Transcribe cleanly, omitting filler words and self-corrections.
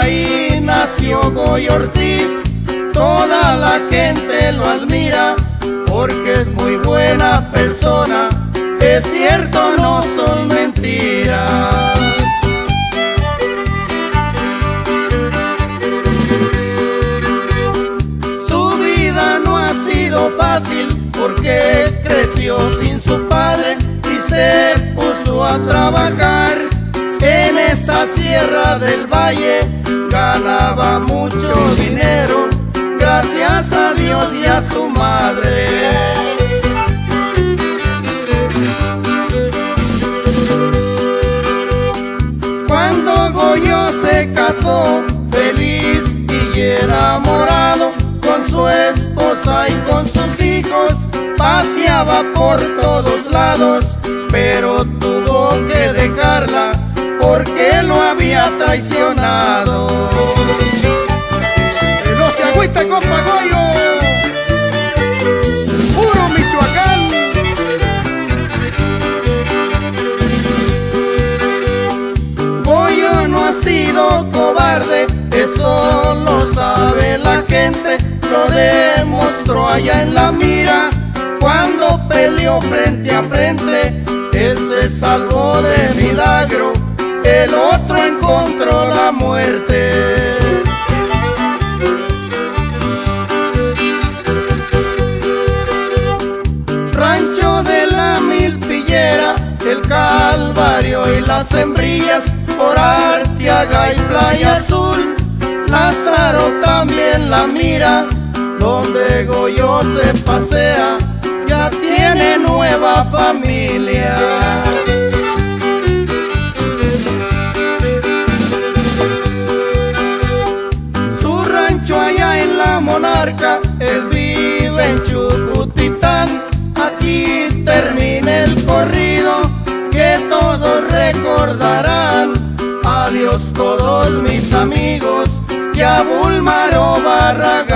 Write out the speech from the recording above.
ahí nació Goyo Ortiz. Toda la gente lo admira porque es muy buena persona. Es cierto, no son mentiras. Su vida no ha sido fácil porque creció sin su padre y se puso a trabajar en esa sierra del valle. Ganaba mucho dinero, gracias a Dios y a su madre. Cuando Goyo se casó, feliz y enamorado, con su esposa y con sus hijos, paseaba por todos lados, pero tuvo que dejarla porque lo había traicionado. No se agüite, compa Goyo, puro Michoacán. Goyo no ha sido cobarde, eso lo sabe la gente, lo demostró allá en La Mira. Cuando peleó frente a frente, él se salvó de milagro, el otro encontró la muerte. Rancho de la Milpillera, el Calvario y las Hembrillas, por Arteaga y Playa Azul, Lázaro también La Mira, donde Goyo se pasea, ya tiene nueva familia. Su rancho allá en La Monarca, él vive en Chucutitán. Aquí termina el corrido que todos recordarán. Adiós todos mis amigos, que a Bulmaro Barragán.